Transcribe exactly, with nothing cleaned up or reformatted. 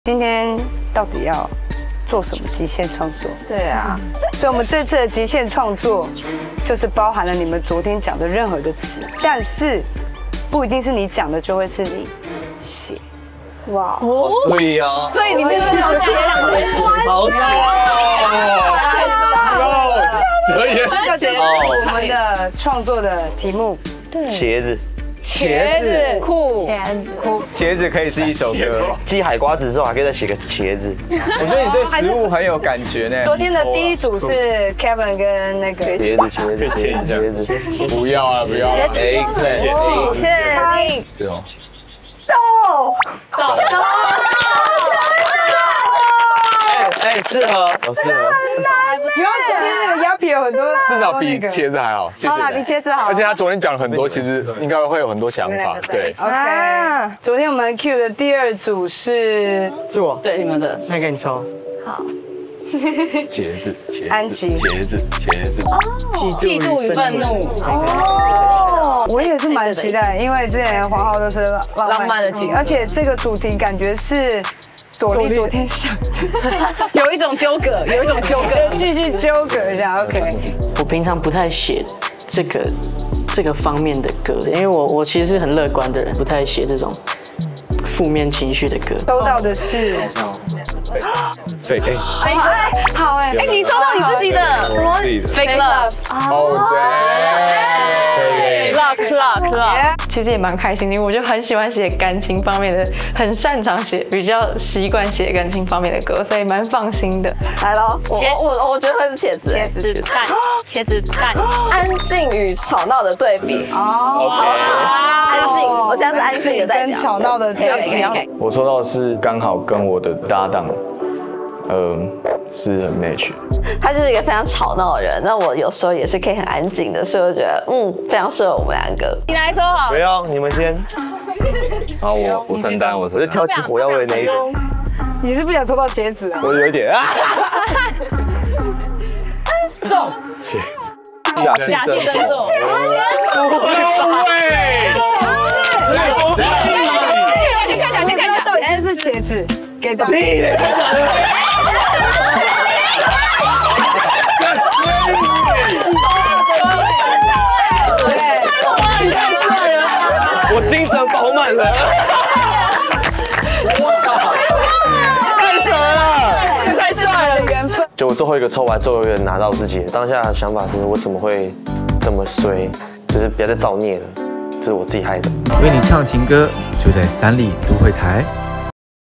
今天到底要做什么极限创作？ 对啊， 所以我们这次的极限创作就是包含了你们昨天讲的任何的词，但是不一定是你讲的就会是你写。 哇， 好碎啊！ 所以你们是要写两个好碎哦！哲言要解释我们的创作的题目。 对， 茄子。 茄子酷，茄子酷， 茄子可以是一首歌。 记海瓜子之后，还可以再写个茄子。 我觉得你对食物很有感觉呢。 昨天的第一组是 Kevin 跟那个茄子，茄子，茄子，茄子。 不要啊，不要。哎，对， 确定。 是哦。 豆豆豆。 哎，适合，有适合。 不要昨天那个鸦皮有很多， 至少比茄子还好。 好啦，比茄子好。 而且他昨天讲了很多，其实应该会有很多想法。对 ，OK。昨天我们 Q 的第二组是是我， 对你们的， 那给你抽。 好。 茄子，茄子， 安琪， 茄子，茄子。 嫉妒与愤怒。 哦，我也是蛮期待，因为之前黄浩都是浪漫的情， 而且这个主题感觉是。 朵莉昨天想的， 有一种纠葛，有一种纠葛， 继续纠葛一下 ，OK。 我平常不太写这个这个方面的歌，因为我我其实是很乐观的人，不太写这种负面情绪的歌。 收到的是， 对，哎， 哎，好哎， 哎，你收到你自己的什么 fake love？ 哦对 ，love love love。 其实也蛮开心的，因为我就很喜欢写感情方面的，很擅长写，比较习惯写感情方面的歌，所以蛮放心的。 来喽，我我我觉得会是茄子，茄子蛋，茄子蛋，安静与吵闹的对比。哦 ，OK， 安静，我现在是安静的代表， 跟吵闹的对比。 我收到的是刚好跟我的搭档，嗯，是很 match。 他就是一个非常吵闹的人，那我有时候也是可以很安静的，所以我觉得嗯，非常适合我们两个。你来说好。 不要，你们先。 好，我我承担，我我就挑起火药味的那一个。 你是不想抽到茄子啊？ 我有一点啊。 中。 假性真重。不会。 先看讲，先看讲，到底是不是茄子？给到。 我精神饱满了，太扯了， 太帅了，缘分。 就我最后一个抽完，最后一个拿到自己当下的想法是，我怎么会这么衰？就是不要再造孽了，这是我自己害的。 为你唱情歌，就在三立都会台。